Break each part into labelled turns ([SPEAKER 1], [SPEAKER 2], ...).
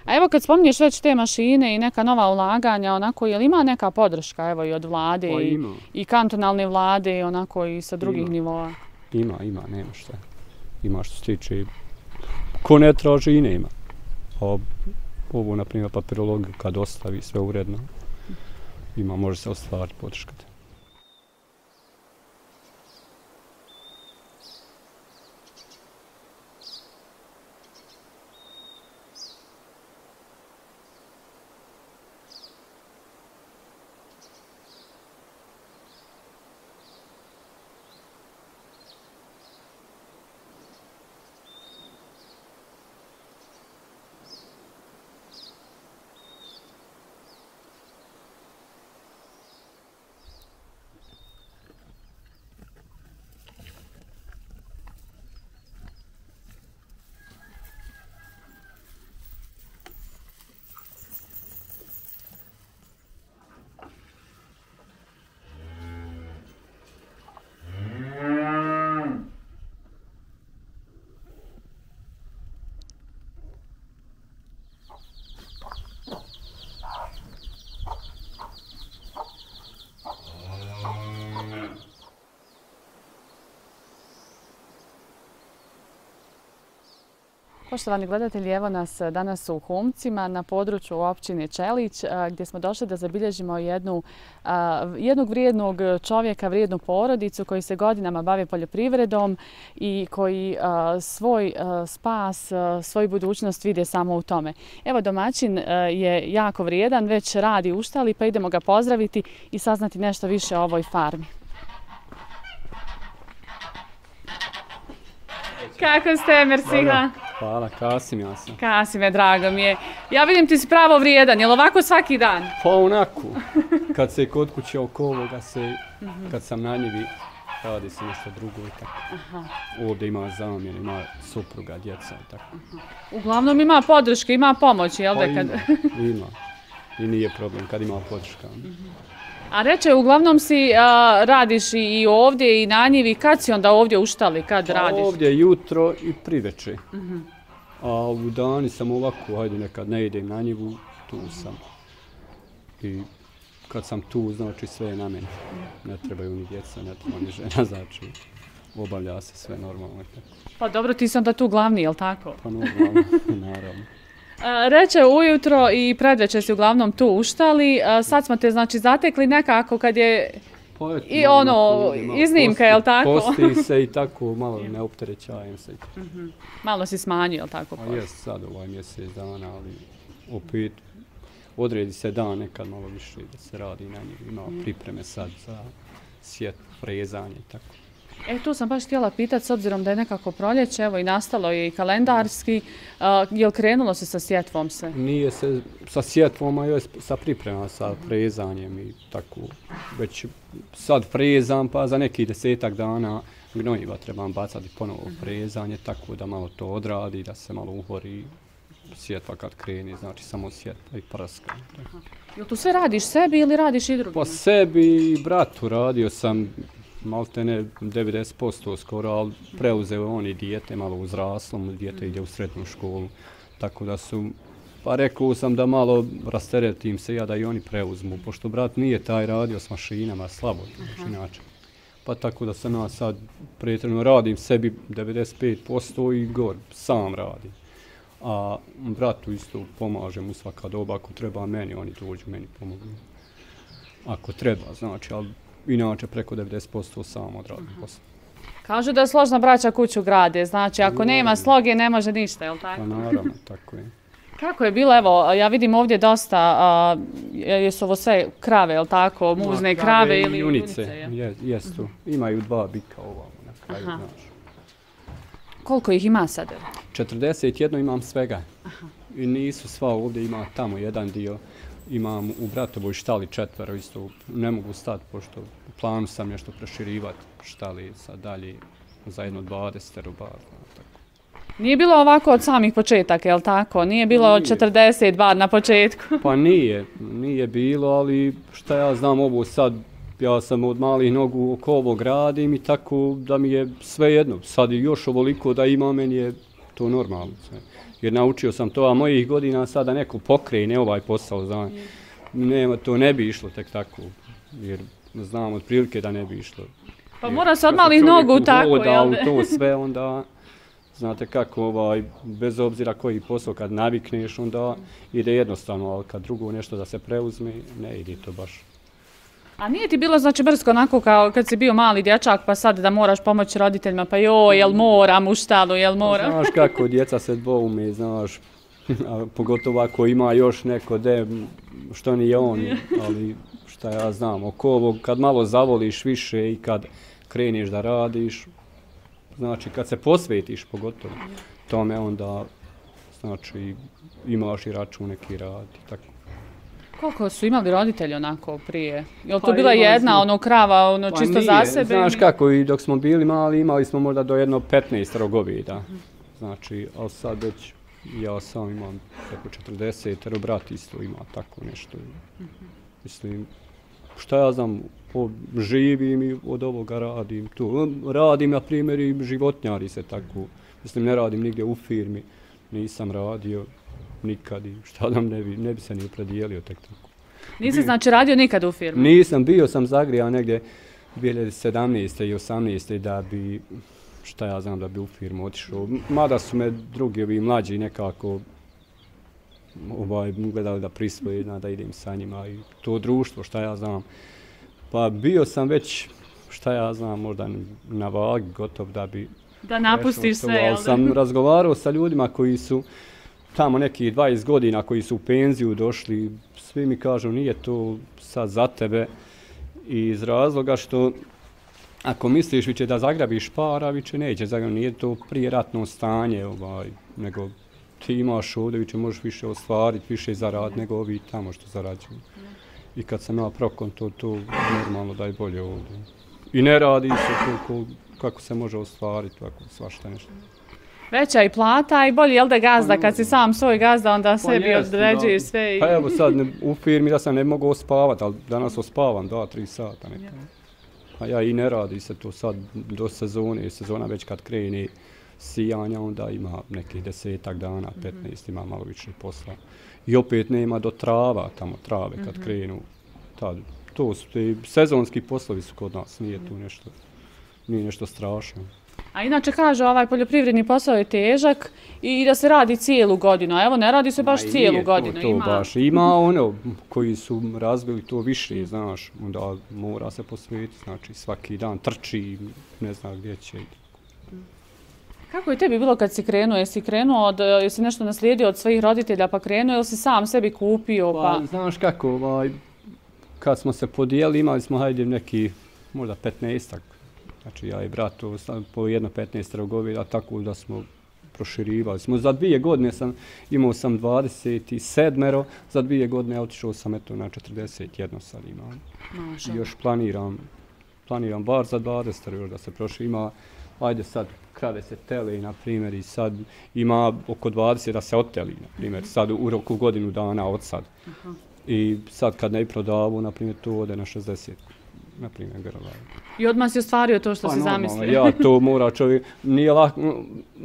[SPEAKER 1] A evo kad spominješ već te mašine i neka nova ulaganja, onako, je li ima neka podrška evo i od vlade
[SPEAKER 2] Pa
[SPEAKER 1] i kantonalne vlade i onako i sa drugih nivoa?
[SPEAKER 2] Ima, nema šta. Ima što se tiče, ko ne traži i nema. A ovo, na primjer, papirologiju kad ostavi sve uredno, može se ostvariti podrška.
[SPEAKER 1] Poštovani gledatelji, evo nas danas u Humcima na području općine Čelić gdje smo došli da zabilježimo jednog vrijednog čovjeka, vrijednu porodicu koji se godinama bave poljoprivredom i koji svoj spas, svoju budućnost vide samo u tome. Evo domaćin je jako vrijedan, već radi u štali pa idemo ga pozdraviti i saznati nešto više o ovoj farmi. Kako ste, Mersiha?
[SPEAKER 2] Hvala, Kasim ja sam.
[SPEAKER 1] Kasime, drago mi je. Ja vidim ti si pravo vrijedan, je li ovako svaki dan?
[SPEAKER 2] Pa onako, kad se kod kuće oko ovoga kad sam na njivi, radi se nešto drugo i tako. Ovdje ima zamjene, ima supruga, djeca i tako.
[SPEAKER 1] Uglavnom ima podrške, ima pomoći, jel da?
[SPEAKER 2] Ima. I nije problem kad ima podrška.
[SPEAKER 1] A reče, uglavnom si radiš i ovdje i na njivi. Kad si onda ovdje u štali, kad radiš?
[SPEAKER 2] Ovdje jutro i priveče. A u dani sam ovako, hajde nekad ne idem na njivu, tu sam. I kad sam tu, znači sve je na meni. Ne trebaju ni djeca, ne treba ni žena, znači obavlja se sve normalno.
[SPEAKER 1] Pa dobro, ti si onda tu glavni, jel tako?
[SPEAKER 2] Pa normalno, naravno.
[SPEAKER 1] Reče ujutro i predveče si uglavnom tu u štali. Sad smo te znači zatekli nekako kad je i ono iznimka, jel tako?
[SPEAKER 2] Posti se i tako, malo ne opterećajem se.
[SPEAKER 1] Malo si smanjio, jel tako?
[SPEAKER 2] A jes sad ovaj mjesec dana, ali opet odredi se dan nekad malo više da se radi na njih. Ima pripreme sad za sjet, frezanje i tako.
[SPEAKER 1] Tu sam baš htjela pitati, s obzirom da je nekako proljeće, evo i nastalo je i kalendarski, je li krenulo se sa sjetvom sve?
[SPEAKER 2] Nije se sa sjetvom, a sa pripremama, sa frezanjem i tako. Već sad frezam, pa za neki 10-ak dana gnojiva trebam bacati ponovo frezanje, tako da malo to odradi, da se malo uhori sjetva kad krene, znači samo sjetva i prska.
[SPEAKER 1] Jel tu sve radiš sebi ili radiš i drugima?
[SPEAKER 2] Po sebi i bratu radio sam, maltene 90% skoro, ali preuzeo on i dijete, malo uzraslo, dijete ide u srednju školu, tako da su, pa rekao sam da malo rasteretim se ja da i oni preuzmu, pošto brat nije taj radio s mašinama, slabo inače. Pa tako da sam ja sad pretredno radim sebi 95% i gor, sam radim. A bratu isto pomažem u svaka doba, ako treba meni, oni dođu, meni pomogu. Ako treba, znači, ali inače preko 90% sam odradim posao.
[SPEAKER 1] Kažu da je složna braća kuću grade, znači ako nema sloge ne može ništa, je li tako?
[SPEAKER 2] Pa naravno, tako je.
[SPEAKER 1] Kako je bilo, evo, ja vidim ovdje dosta, jesu ovo sve krave, je li tako, muzne krave ili junice?
[SPEAKER 2] Jesu, imaju 2 bika ovamo na kraju, znaš.
[SPEAKER 1] Koliko ih ima sad?
[SPEAKER 2] 41 imam svega. I nisu sva ovdje, ima tamo jedan dio. Imam u bratovoj štali 4 isto, ne mogu stati pošto u planu sam nešto proširivati štali sad dalje za jedno 20 bar.
[SPEAKER 1] Nije bilo ovako od samih početaka, je li tako? Nije bilo 40 bar na početku?
[SPEAKER 2] Pa nije bilo, ali šta ja znam ovo sad, ja sam od malih nogu oko ovog radim i tako da mi je sve jedno. Sad i još ovoliko da ima, meni je to normalno. jer naučio sam to, a mojih godina sada neko pokrene ovaj posao, znam. Nema, to ne bi išlo tek tako, jer znam otprilike da ne bi išlo.
[SPEAKER 1] Pa mora se od malih nogu tako, jel
[SPEAKER 2] da? To sve onda, znate kako, bez obzira koji posao kad navikneš, onda ide jednostavno, ali kad drugo nešto da se preuzme, ne ide to baš.
[SPEAKER 1] A nije ti bilo znači brsko onako kao kad si bio mali dječak pa sad da moraš pomoći roditeljima, pa joj, jel moram u štalu, jel moram?
[SPEAKER 2] Znaš kako, djeca se dvoume, znaš, a pogotovo ako ima još neko što nije on, ali šta ja znam, oko ovog kad malo zavoliš više i kad kreneš da radiš, znači kad se posvetiš pogotovo tome, onda znači imaš i račun neki rad i tako.
[SPEAKER 1] Koliko su imali roditelji onako prije? Je li to bila jedna krava čisto za sebe?
[SPEAKER 2] Znaš kako, i dok smo bili mali imali smo možda do jedno 15 goveda. Znači, ali sad već ja sam imam preko 40, brat isto ima tako nešto. Mislim, šta ja znam, živim i od ovoga radim tu. Radim, na primjer, i životnjari se tako. Mislim, ne radim nigdje u firmi, nisam radio nikad i šta nam ne bi se ni opredijelio tek tako.
[SPEAKER 1] Nisi znači radio nikad u firmi?
[SPEAKER 2] Nisam, bio sam zagrijao negdje 2017. i 2018. da bi, šta ja znam, da bi u firmu otišao. Mada su me drugi ovi mlađi nekako gledali da prisvoje, da idem sa njima i to društvo, šta ja znam. Pa bio sam već, šta ja znam, možda na vagi gotov da bi...
[SPEAKER 1] Da napustiš sve, jel da?
[SPEAKER 2] Sam razgovarao sa ljudima koji su tamo nekih 20 godina, koji su u penziju došli, svi mi kažu nije to sad za tebe i iz razloga što ako misliš više da zagrabiš para, više neće zagrabiti, nije to prijeratno stanje, nego ti imaš ovdje, više možeš više ostvariti, više zaraditi nego ovi tamo što zarađuju. I kad sam ja prokon, to normalno da je bolje ovdje. I ne radi se kako se može ostvariti, tako svašta nešto.
[SPEAKER 1] Veća i plata i bolje, jel da gazda, kad si sam svoj gazda, onda sebi određuješ sve i...
[SPEAKER 2] Pa evo sad, u firmi da sam ne mogu ospavati, ali danas ospavam 2-3 sata. A ja i ne radi se to sad do sezone, sezona već kad krene sijanja, onda ima nekih 10 dana, 15, ima malo više posla. I opet nema do tamo trave kad krenu. To su ti sezonski poslovi su kod nas, nije tu nešto strašno.
[SPEAKER 1] A inače kaže poljoprivredni posao je težak i da se radi cijelu godinu, a evo ne radi se baš cijelu godinu.
[SPEAKER 2] Ima koji su razvili to više, znaš, onda mora se posvetiti, znači svaki dan trči, ne zna gdje će.
[SPEAKER 1] Kako je tebi bilo kad si krenuo? Jesi nešto naslijedio od svojih roditelja pa krenuo ili si sam sebi kupio?
[SPEAKER 2] Pa znaš kako, kad smo se podijeli imali smo hajde neki možda 15-ak. Znači ja i brat po jedno 15 goveda, tako da smo proširivali. Za 2 godine imao sam 27, za 2 godine otišao sam na 41 sad imam. I još planiram bar za 20 još da se proširima. Ajde sad krave se tele, na primjer, i sad ima oko 20 da se oteli, na primjer, sad u roku godinu dana od sad. I sad kad ne prodavu, na primjer, to ode na 60. Na primjer, grla.
[SPEAKER 1] I odmah si ostvario to što si zamislio.
[SPEAKER 2] Ja, to mora čovjek, nije lako,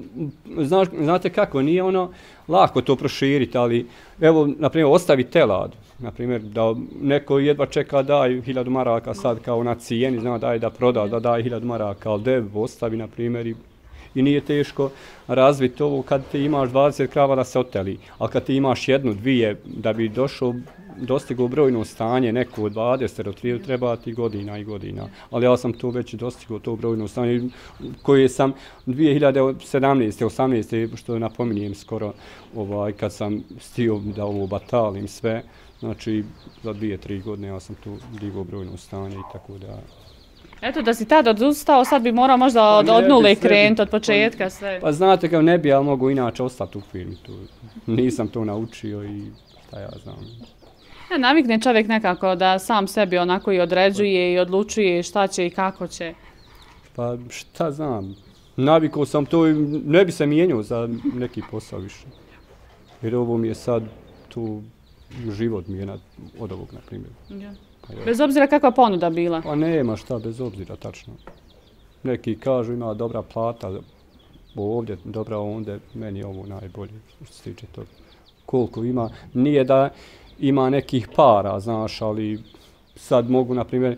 [SPEAKER 2] znate kako, nije lako to proširiti, ali evo, na primjer, ostavi telad, na primjer, da neko jedva čeka daj 1000 maraka sad kao na cijeni, zna daj da proda, da daj 1000 maraka, ali dev ostavi, na primjer, i nije teško razviti ovo kad ti imaš 20 krava da se oteli, ali kad ti imaš 1, 2, da bi dostigao brojno stanje, neko od 20 treba ti godina i godina. Ali ja sam to već dostigao, to brojno stanje koje sam 2017. 18. što napominjem skoro kad sam stio da ovo batalim sve, znači za 2-3 godine ja sam tu digao brojno stanje i tako da...
[SPEAKER 1] Eto, da si tad odustao, sad bi morao možda od nule krenuti, od početka sve.
[SPEAKER 2] Pa znate kao ne bi, ali mogu inače ostati u firmi tu. Nisam to naučio i šta ja znam.
[SPEAKER 1] Navikne čovjek nekako da sam sebi onako i određuje i odlučuje šta će i kako će.
[SPEAKER 2] Pa šta znam, navikao sam to i ne bi se mijenjao za neki posao više. Jer ovo mi je sad tu život mi je od ovog, na primjer.
[SPEAKER 1] Bez obzira kakva ponuda bila?
[SPEAKER 2] Pa nema šta, bez obzira, tačno. Neki kažu ima dobra plata, ovdje dobra, onda meni je ovo najbolje što se tiče toga. Koliko ima, nije da ima nekih para, znaš, ali sad mogu, na primjer,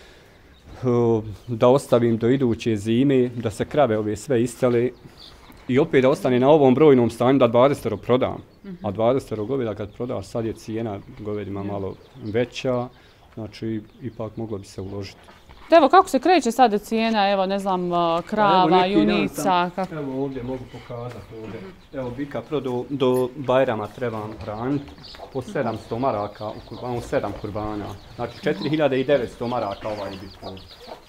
[SPEAKER 2] da ostavim do iduće zime, da se krave ove sve istele i opet da ostane na ovom brojnom stanju da 20 prodam. A 20 goveda kad prodaš, sad je cijena govedima malo veća, znači ipak moglo bi se uložiti.
[SPEAKER 1] Evo, kako se kreće sada cijena, evo, ne znam, krava, junica?
[SPEAKER 2] Evo ovdje mogu pokazati ovdje. Evo bika do Bajrama trebam hraniti po 700 maraka, u 7 kurbana. Znači 4900 maraka ovaj bik.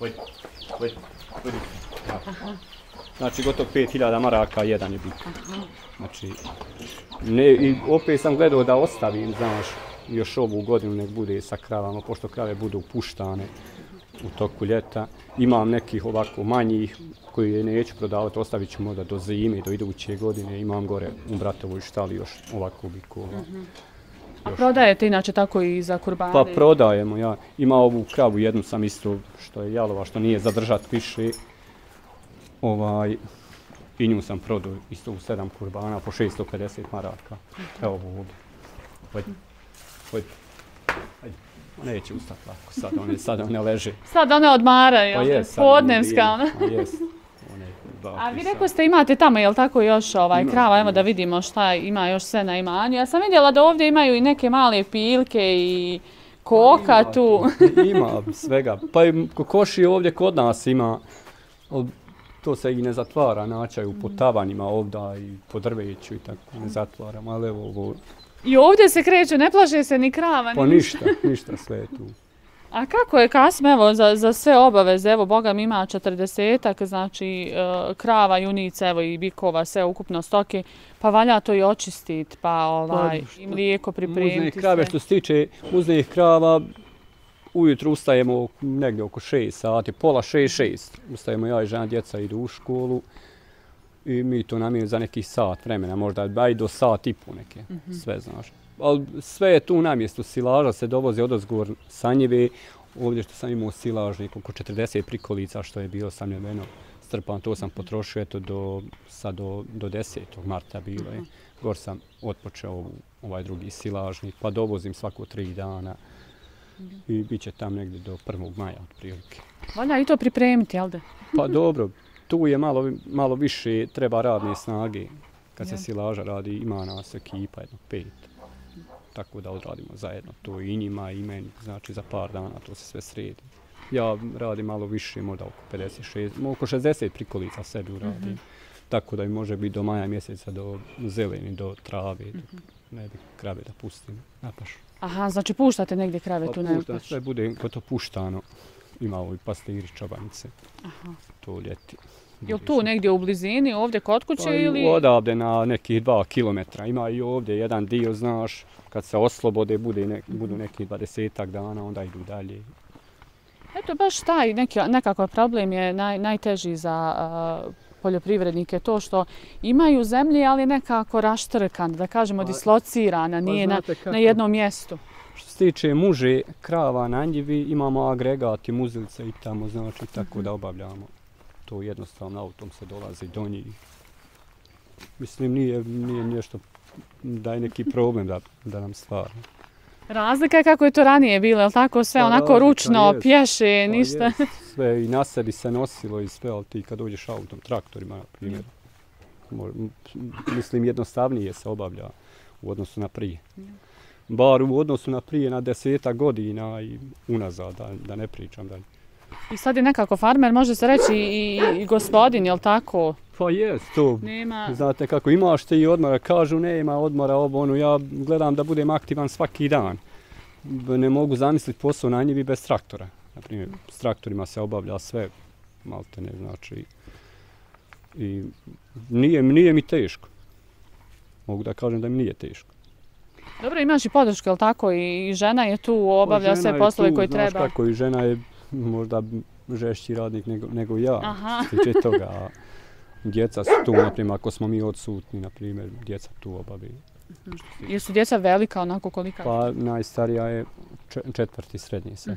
[SPEAKER 2] Znači gotovo 5000 maraka jedan je bik. Znači, i opet sam gledao da ostavim, znaš, još ovu godinu nek bude sa kravama, pošto krave budu puštane u toku ljeta. Imam nekih ovako manjih koji neću prodavati, ostavit ću možda do zime, do iduće godine. Imam gore u bratovoj štali još ovako bikova.
[SPEAKER 1] A prodajete inače tako i za kurbane?
[SPEAKER 2] Pa prodajemo, ja. Ima ovu kravu, jednu sam isto što je jalova, što nije zadržat više. I nju sam prodao isto u 7 kurbana po 650 maraka. Evo ovdje. Neće ustati lako, sad one leže.
[SPEAKER 1] Sad one odmaraju,
[SPEAKER 2] pa
[SPEAKER 1] je podnevska ona.
[SPEAKER 2] Pa jes.
[SPEAKER 1] A vi rekao ste imate tamo, jel tako još krava, evo da vidimo šta ima još sve na imanju. Ja sam vidjela da ovdje imaju i neke male piljke i koka tu.
[SPEAKER 2] Ima svega, pa i kokoši ovdje kod nas ima. To se i ne zatvara, naćaju po tavanima ovda i po drveću i tako, ne zatvaramo, ali evo ovo.
[SPEAKER 1] I ovdje se kreću, ne plaše se ni krava,
[SPEAKER 2] pa ništa, sve je tu.
[SPEAKER 1] A kako je Kasim, evo, za sve obaveze, evo, Boga mi ima 40-ak, znači krava, junica, evo i bikova, sve ukupno stoke, pa valja to i očistiti, pa i mlijeko pripremiti.
[SPEAKER 2] Muznih krave, što se tiče muznih krava, ujutru ustajemo negdje oko 6 sati, pola 6. Ustajemo ja i žena, djeca idu u školu i mi to namijenimo za neki sat vremena, možda i do sat i po neke, sve znaš. Ali sve je tu na mjestu, silaža se dovozi odozgor sa njive, ovdje što sam imao silažnik, oko 40 prikolica što je bilo sam njeveno strpan, to sam potrošio eto do 10. marta bilo je. Gor sam otpočeo ovaj drugi silažnik, pa dovozim svako 3 dana. I bit će tam negdje do 1. maja otprilike.
[SPEAKER 1] Valja i to pripremiti, jel da?
[SPEAKER 2] Pa dobro, tu je malo više treba radne snage. Kad se silaža radi, ima nas ekipa, 5. Tako da odradimo zajedno to i njima i meni, znači za par dana to se sve sredi. Ja radim malo više, možda oko 60 prikolica sebi uradim. Tako da mi može biti do maja mjeseca, do zeleni, do trave, dok ne bi krave da pustim na pašu.
[SPEAKER 1] Aha, znači puštate negdje krave tu na pašu?
[SPEAKER 2] Sve bude gotovo puštano. Ima ovi pastiri, čobanice. To ljeti.
[SPEAKER 1] Je li tu negdje u blizini, ovdje kod kuće ili?
[SPEAKER 2] Odavde na nekih 2 kilometra. Ima i ovdje jedan dio, znaš, kad se oslobode, budu neki 20 dana, onda idu dalje.
[SPEAKER 1] Eto, baš taj nekako problem je najteži za poljoprivrednike, to što imaju zemlje, ali je nekako raštrkana, da kažemo dislocirana, nije na jednom mjestu.
[SPEAKER 2] Što se tiče muže krava na njivi, imamo agregati, muzilice i tamo, znači tako da obavljamo. To jednostavno autom se dolazi do njih. Mislim, nije nešto da je neki problem da nam stvara.
[SPEAKER 1] Razlika je kako je to ranije bilo, je li tako sve onako ručno, pješe, ništa?
[SPEAKER 2] Sve i na sebi se nosilo i sve, ali ti kad dođeš autom, traktorima, na primjer, mislim jednostavnije se obavlja u odnosu na prije. Bar u odnosu na prije na 10 godina i unazad, da ne pričam dalje.
[SPEAKER 1] I sad je nekako farmer, može se reći i gospodin, je li tako?
[SPEAKER 2] Pa jest to. Znate kako, imaš ti i odmora, kažu nema odmora, ja gledam da budem aktivan svaki dan. Ne mogu zamisliti posao na njivi bez traktora. Naprimjer, s traktorima se obavlja sve, malte ne, znači. I nije mi teško. Mogu da kažem da mi nije teško.
[SPEAKER 1] Dobro, imaš i podršku, je li tako? I žena je tu, obavlja sve poslove koje treba.
[SPEAKER 2] Znaš kako, i žena je možda žešći radnik nego ja, što se tiče toga. Djeca su tu, naprimjer, ako smo mi odsutni, naprimjer, djeca tu obavljaju.
[SPEAKER 1] Jesu djeca velika, onako kolika?
[SPEAKER 2] Pa najstarija je 4. srednje se.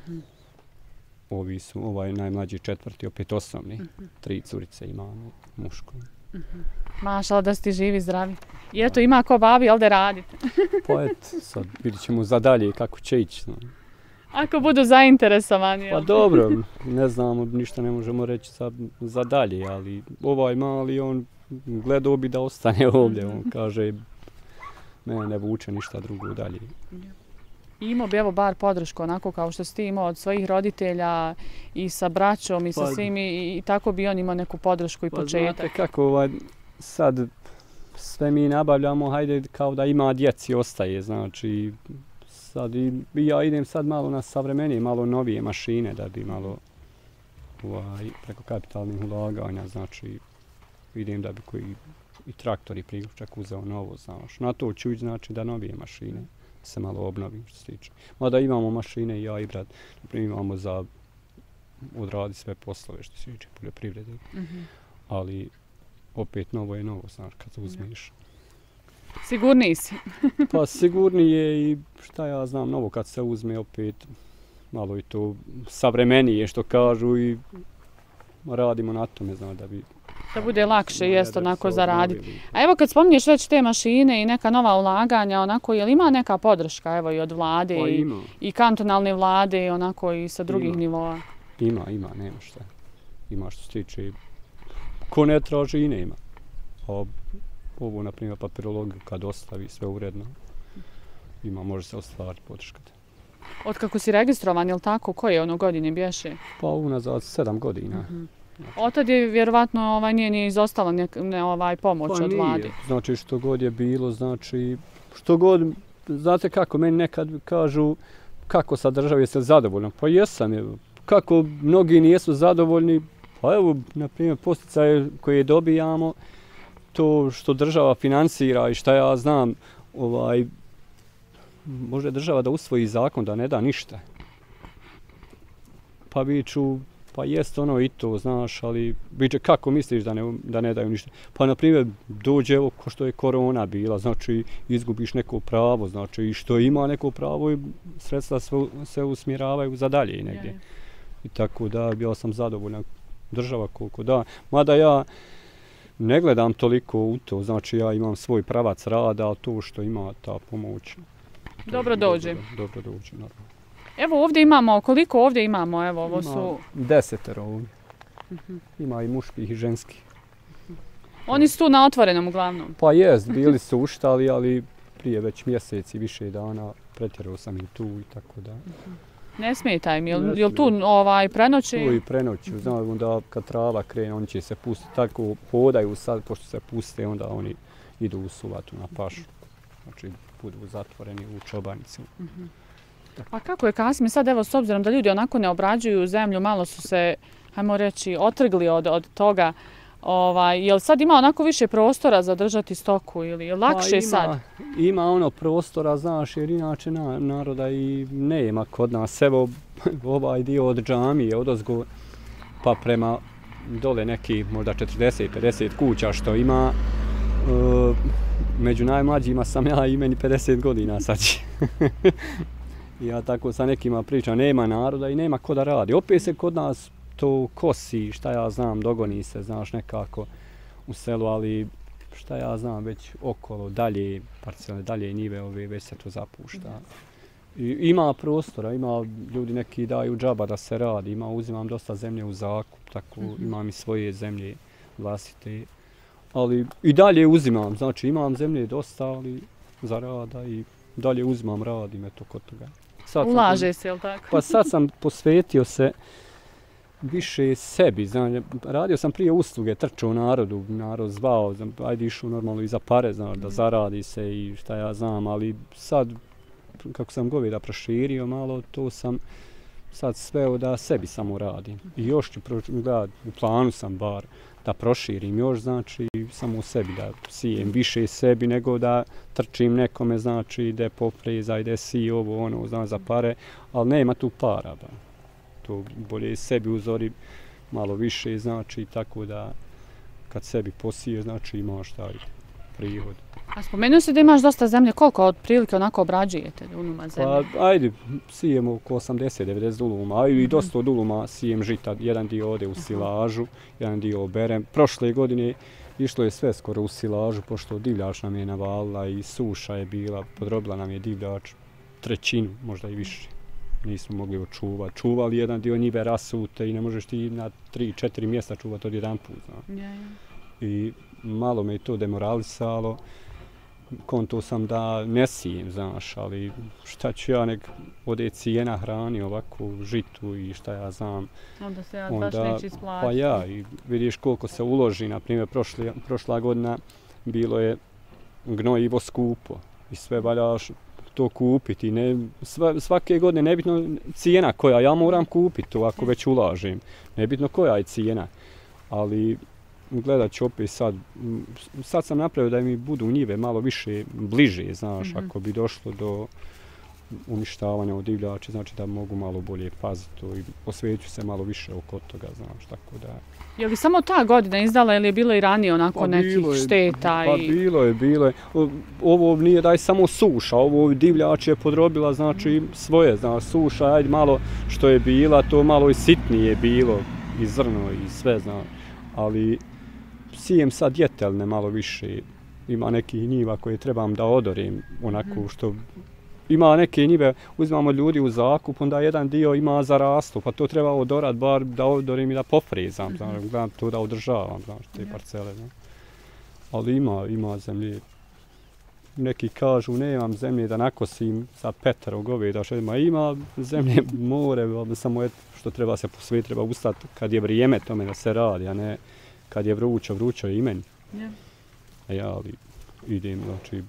[SPEAKER 2] Ovi su, najmlađi 4. opet osnovni. 3 curice imamo muško.
[SPEAKER 1] Mašala da ste živi, zdravi. I eto, ima ko babi, jel da radite?
[SPEAKER 2] Pa eto, sad vidit ćemo za dalje kako će ići.
[SPEAKER 1] Ako budu zainteresovani.
[SPEAKER 2] Pa dobro, ne znamo, ništa ne možemo reći za dalje, ali ovaj mali, on gledao bi da ostane ovdje, on kaže, mene ne vuče ništa drugo dalje.
[SPEAKER 1] Imao bi evo bar podršku, onako kao što si ti imao od svojih roditelja i sa braćom i sa svim i tako bi on imao neku podršku i početak.
[SPEAKER 2] Znate kako sad sve mi nabavljamo, hajde kao da ima djeci ostaje, znači sad ja idem sad malo na savremenije, malo novije mašine da bi malo preko kapitalnih ulaganja, znači idem da bi koji i traktor i priključak uzeo novo, znaš. Na to ću ići, znači da novije mašine se malo obnovim što se tiče. Mada imamo mašine i ja i brat, imamo za odraditi sve poslove što se tiče poljoprivrede, ali opet novo je novo, znaš, kad uzmeš.
[SPEAKER 1] Sigurniji si?
[SPEAKER 2] Pa sigurniji je i šta ja znam, novo kad se uzme opet malo i to savremenije što kažu i radimo na tome, znam,
[SPEAKER 1] da bude lakše, jest onako zaraditi. A evo kad spominješ već te mašine i neka nova ulaganja, onako, je li ima neka podrška evo i od vlade i kantonalne vlade onako i sa drugih nivoa?
[SPEAKER 2] Ima, nema šta. Ima što se tiče, ko ne traži i nema. Ovo, na primjer, papirologiju kad ostavi sve uredno, može se ostvariti podrška.
[SPEAKER 1] Od kako si registrovan, je li tako? Koje ono godine bješe?
[SPEAKER 2] Pa unazad 7 godina.
[SPEAKER 1] Od tad je vjerovatno nije ni izostala pomoć od vlade.
[SPEAKER 2] Znači što god je bilo, znači što god, znate kako, meni nekad kažu kako sa državom jeste zadovoljno. Pa jesam, kako mnogi nijesu zadovoljni, pa evo, na primjer, posticaje koje dobijamo, to što država finansira i šta ja znam, može država da usvoji zakon da ne da ništa. Pa viču, pa jest ono i to, znaš, ali viče kako misliš da ne daju ništa. Pa na primjer dođe evo ko što je korona bila, znači izgubiš neko pravo, znači i što ima neko pravo i sredstva se usmjeravaju za dalje negdje. I tako da bio sam zadovoljan država koliko da. Mada ja ne gledam toliko u to, znači ja imam svoj pravac rada, ali to što ima ta pomoć.
[SPEAKER 1] Dobro dođe.
[SPEAKER 2] Dobro dođe, normalno.
[SPEAKER 1] Evo ovdje imamo, koliko ovdje imamo? Evo, ovo su...
[SPEAKER 2] 10 ovdje. Ima i muških i ženskih.
[SPEAKER 1] Oni su tu na otvorenom uglavnom?
[SPEAKER 2] Pa jest, bili su uštali, ali prije već mjeseci, više dana, pretjerao sam i tu i tako da.
[SPEAKER 1] Ne smeta im, je li tu prenoći?
[SPEAKER 2] Tu i prenoći, znam da kad trava krene, oni će se pustiti, tako hodaju sad, pošto se puste, onda oni idu u suvatu na pašu. Znači, budu zatvoreni u čobanici.
[SPEAKER 1] A kako je kasnije sad, evo, s obzirom da ljudi onako ne obrađuju zemlju, malo su se, hajmo reći, otrgli od toga, je li sad ima onako više prostora za držati stoku ili je lakše sad?
[SPEAKER 2] Ima ono prostora, znaš, jer inače naroda i nema kod nas. Evo, ovaj dio od džamije, odozgo, pa prema dole neki možda 40-50 kuća što ima, među najmlađima sam ja i meni 50 godina sad. Ja tako sa nekima pričam, nema naroda i nema ko da radi. Opet se kod nas to kosi, šta ja znam, dogoni se, znaš, nekako u selu, ali šta ja znam, već okolo, dalje parcele, dalje njive ove, već se to zapušta. I ima prostora, ima ljudi neki daju džaba da se radi, uzimam dosta zemlje u zakup, tako imam i svoje zemlje vlastite. Ali i dalje uzimam, znači imam zemlje dosta, ali za rada i dalje uzimam, radim, eto kod toga.
[SPEAKER 1] Ulaže se, jel tako?
[SPEAKER 2] Pa sad sam posvetio se više sebi, znam, radio sam prije usluge, trčao narodu, narod zvao, ajde išao normalno i za pare, znam, da zaradi se i šta ja znam, ali sad, kako sam goveda proširio malo, to sam sad sveo da sebi samo radim. I još ću gledati, u planu sam bar, da proširim još, znači, samo u sebi, da sijem više sebi nego da trčim nekome, znači, ide popreza, ide si ovo, ono, znam, za pare, ali nema tu para, ba. To bolje sebi uzori malo više, znači, tako da kad sebi posije, znači, imaš taj prihod.
[SPEAKER 1] A spomenuo si da imaš dosta zemlje, koliko otprilike onako obrađujete duluma zemlje?
[SPEAKER 2] Pa, ajde, sijemo oko 80-90 duluma, a i dosta od duluma sijem žita, jedan dio ode u silažu, jedan dio oberem. Prošle godine išlo je sve skoro u silažu, pošto divljač nam je navalila i suša je bila, podrobila nam je divljač trećinu, možda i više. Nismo mogli očuvati. Čuvali jedan dio njive rasute i ne možeš ti na 3-4 mjesta čuvati od jedan put. I malo me je to demoralisalo. Konto sam da ne sijem, znaš, ali šta ću ja nek ode cijena hrani ovako žitu i šta ja znam.
[SPEAKER 1] Onda se baš neće isplatiti.
[SPEAKER 2] Pa ja, i vidiš koliko se uloži, na primjer prošla godina bilo je gnojivo skupo i sve valjaš to kupiti. Svake godine nebitno cijena koja, ja moram kupiti to ako već ulažem. Nebitno koja je cijena, ali gledat ću opet sad sam napravio da mi budu njive malo više bliže, znaš, ako bi došlo do uništavanja od divljači, znači da mogu malo bolje paziti to i posveću se malo više oko toga, znaš, tako da.
[SPEAKER 1] Je li samo ta godina izdala ili je bilo i ranije onako nekih šteta?
[SPEAKER 2] Pa bilo je. Ovo nije da je samo suša, ovo divljač je podrobila, znači svoje, znaš, suša, ajde malo što je bila, to malo i sitnije bilo, i zrno i sve, znaš, ali sijem sad jetelne malo više, ima nekih njiva koje trebam da odorim, onako što ima neke njive, uzimamo ljudi u zakup, onda jedan dio ima zaraslo, pa to treba odorat, bar da odorim i da pofrizam, gledam to da održavam, znaš, te parcele. Znaš. Ali ima zemlje. Neki kažu, nemam zemlje da nakosim sa 5 goveda, ima zemlje, more, samo što treba se posvetiti, treba ustati kad je vrijeme tome da se radi, a ne kad je vruće je i meni. A ja idem,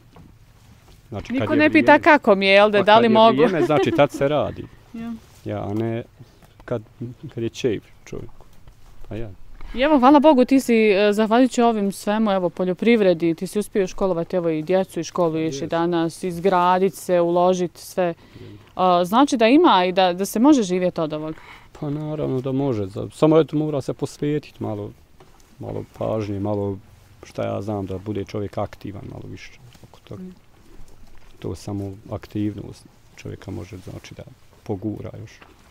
[SPEAKER 2] znači
[SPEAKER 1] niko ne pita kako mi je, jel da li mogu?
[SPEAKER 2] Kad je vrijeme, znači tad se radi. Ja, a ne kad je čev čovjeku. Pa ja.
[SPEAKER 1] I evo, hvala Bogu, ti si, zahvaljujući ovim svemu, evo, poljoprivredi, ti si uspio školovati, evo, i djecu i školuješ i danas, izgraditi se, uložiti sve. Znači da ima i da se može živjeti od ovog?
[SPEAKER 2] Pa naravno da može. Samo eto mora se posvetiti malo pažnje, malo šta ja znam da bude čovjek aktivan malo više oko toga. To samo aktivnost čovjeka može znači da pogura još.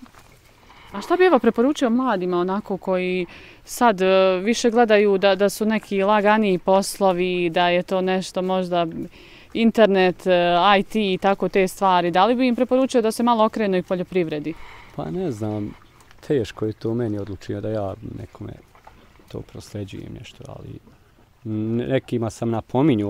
[SPEAKER 1] A šta bi evo preporučio mladima onako koji sad više gledaju da su neki laganiji poslovi, da je to nešto možda internet, IT i tako te stvari. Da li bi im preporučio da se malo okrenu i poljoprivredi?
[SPEAKER 2] Pa ne znam, teško je to meni odlučio da ja nekome to prosljeđujem nešto, ali nekima sam napominjao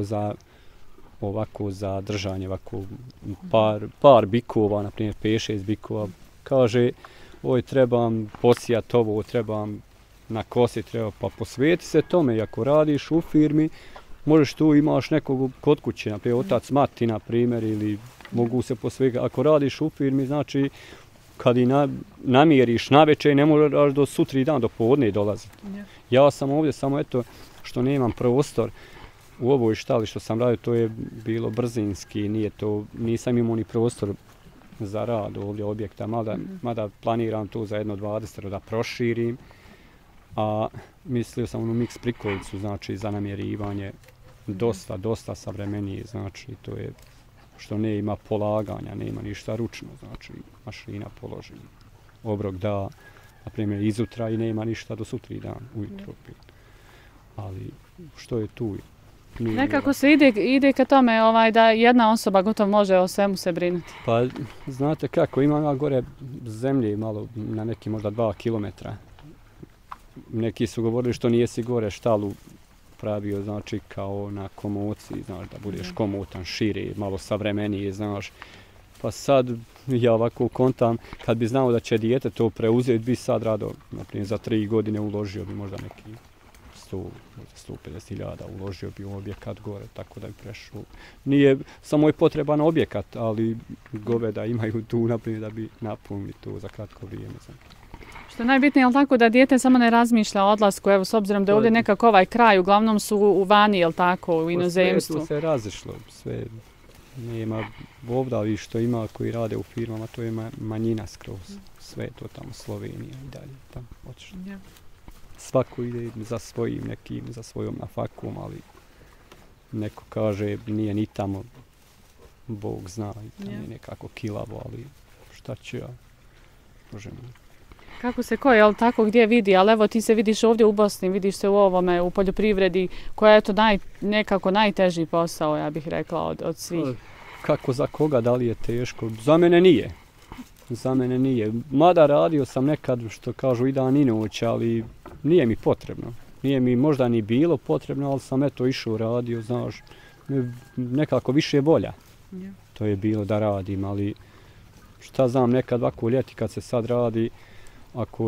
[SPEAKER 2] ovako za držanje, ovako par bikova, na primjer 5-6 bikova, kaže oj trebam posijati ovo, trebam nakositi, pa posveti se tome i ako radiš u firmi, možeš tu imaš nekog kod kuće, na primjer otac mati, na primjer, ili mogu se posvetiti, ako radiš u firmi, znači kad i namjeriš navečer, ne moraš do sutri dan, do podne dolaziti. Ja sam ovdje samo eto što nemam prostor u ovoj štali što sam radio, to je bilo brzinski, nisam imao ni prostor za rad ovdje objekta, mada planiram to za 1.20 da proširim, a mislio sam onu mix prikolicu, znači za namjerivanje dosta savremenije, znači to je što ne ima polaganja, nema ništa ručno, znači mašina položi, obrok da, na primjer izutra i nema ništa do sutri dan ujutro. Ali što je tu?
[SPEAKER 1] Nekako se ide ka tome da jedna osoba gotovo može o svemu se brinuti.
[SPEAKER 2] Pa znate kako, ima gore zemlje malo na neki možda 2 kilometra. Neki su govorili što nije si gore štalu pravio, znači kao na komociji, znaš, da budeš komotan, širi, malo savremenije, znaš. Pa sad ja ovako kontam, kad bi znao da će dijete to preuzeti, bi sad rado, naprimjer za 3 godine uložio bi možda neki 150.000 uložio bi u objekat gore, tako da bi prešao. Nije samo je potreban objekat, ali goveda imaju tu, naprimjer, da bi napunili to za kratko vrijeme.
[SPEAKER 1] Što je najbitnije, je tako da dijete samo ne razmišlja o odlasku, evo s obzirom da je ovdje nekako ovaj kraj, uglavnom su u vani, je li tako, u inozemstvu?
[SPEAKER 2] Sve se razišlo, sve nema ovdje što ima koji rade u firmama, to je manjina skroz, sve to tamo Slovenija i dalje, tamo otišlo. Svako ide za svojim nekim, za svojom nafakom, ali neko kaže nije ni tamo, Bog zna, i tamo je nekako kilavo, ali šta ću ja, možemo.
[SPEAKER 1] Kako se ko, jel tako, gdje vidi, ali evo ti se vidiš ovdje u Bosni, vidiš se u ovome, u poljoprivredi, koja je to nekako najteži posao, ja bih rekla, od svih.
[SPEAKER 2] Kako za koga, da li je teško? Za mene nije. Za mene nije. Mada radio sam nekad, što kažu, i dan i noć, ali nije mi potrebno. Nije mi možda ni bilo potrebno, ali sam eto išao radio, znaš, nekako više volja. To je bilo da radim, ali šta znam, nekad ovako ljeti kad se sad radi, ako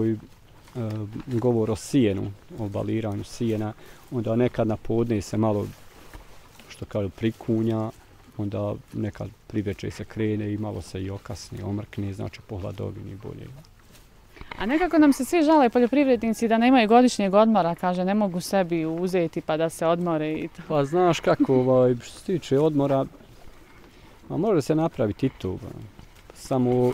[SPEAKER 2] govor o sijenu, o baliranju sijena, onda nekad na podne se malo, što kažu, prikunja, onda nekad privečer se krene i malo se i okasni, omrkne, znači po hladovini bolje.
[SPEAKER 1] A nekako nam se svi žale poljoprivrednici da nemaju godišnjeg odmora, kaže, ne mogu sebi uzeti pa da se odmore i to.
[SPEAKER 2] Pa znaš kako, što se tiče odmora, a može se napraviti i to. Samo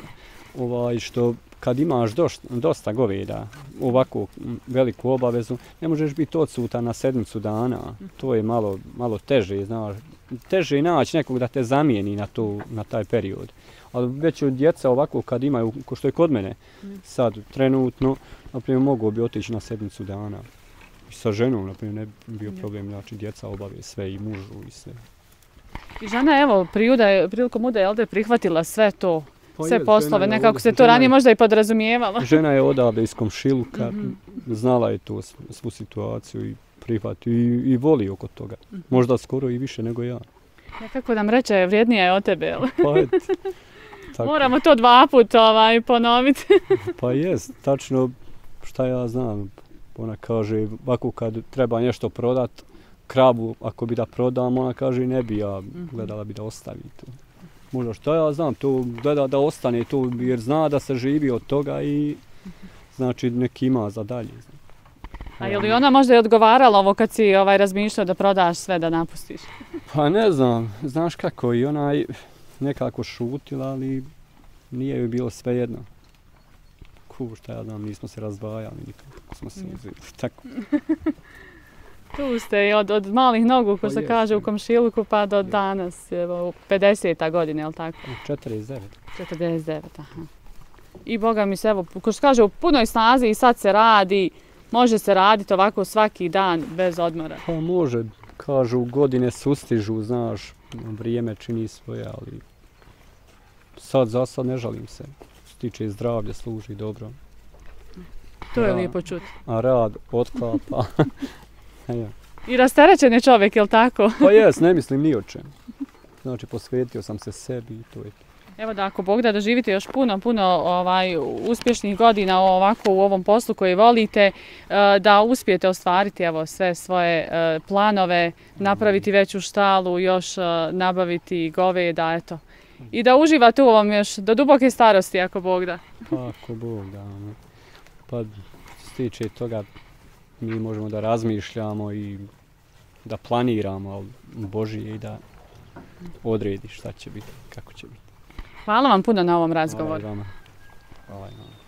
[SPEAKER 2] što kad imaš dosta goveda, ovakvu veliku obavezu, ne možeš biti odsutan na 7 dana. To je malo teže, znaš. Teže je naći nekog da te zamijeni na taj period. Ali već djeca ovako kad imaju, ko što je kod mene, sad trenutno, naprimjer, mogu bi otići na 7 dana. I sa ženom, naprimjer, ne bi bio problem, znači djeca obave sve i mužu i sve.
[SPEAKER 1] I žena, evo, prilikom udaje, jel da je prihvatila sve to? Sve poslove, nekako se to ranije možda i podrazumijevalo.
[SPEAKER 2] Žena je odavde iz komšiluka, znala je tu svu situaciju i prihvati i voli oko toga. Možda skoro i više nego ja.
[SPEAKER 1] Nekako nam reče, vrijednija je od tebe, jel?
[SPEAKER 2] Pa eto.
[SPEAKER 1] Moramo to 2 puta ponoviti.
[SPEAKER 2] Pa jest, tačno šta ja znam. Ona kaže, ovako kad treba nešto prodat, kravu ako bi da prodam, ona kaže ne bi ja, gledala bi da ostavi to. Možda što ja znam, to gleda da ostane to jer zna da se živi od toga i znači neki ima za dalje.
[SPEAKER 1] A je li ona možda i odgovarala ovo kad si razmišljao da prodaš sve, da napustiš?
[SPEAKER 2] Pa ne znam, znaš kako i ona je nekako šutila, ali nije joj bilo svejedno. Šta ja znam, nismo se razdvajali nikako smo se uzeli. Tako.
[SPEAKER 1] Tu ste i od malih nogu, ko se kaže, u komšiluku pa do danas, evo, 50. godine, je li tako?
[SPEAKER 2] 49.
[SPEAKER 1] 49, aha. I boga mi se, evo, ko se kaže, u punoj snazi i sad se radi, može se raditi ovako svaki dan bez odmora.
[SPEAKER 2] Pa može, kažu, godine sustižu, znaš, vrijeme čini svoje, ali sad za sad ne žalim se. Što se tiče zdravlja, služi dobro.
[SPEAKER 1] To je lijepo čuti.
[SPEAKER 2] A rad otklapa. Ja.
[SPEAKER 1] I rasterećen je čovjek, je li tako?
[SPEAKER 2] Pa jes, ne mislim ni o čemu. Znači, posvetio sam se sebi i to je to.
[SPEAKER 1] Evo da ako Bog da doživite još puno uspješnih godina ovako u ovom poslu koji volite, da uspijete ostvariti evo sve svoje planove, napraviti veću štalu, još nabaviti goveda, eto. I da uživate u ovom još do duboke starosti, ako Bog da.
[SPEAKER 2] Pa ako Bog da. Pa što se tiče toga, mi možemo da razmišljamo i da planiramo, ali Božje je i da odredi šta će biti, kako će biti.
[SPEAKER 1] Hvala vam puno na ovom razgovoru.
[SPEAKER 2] Hvala i vama. Hvala i vama.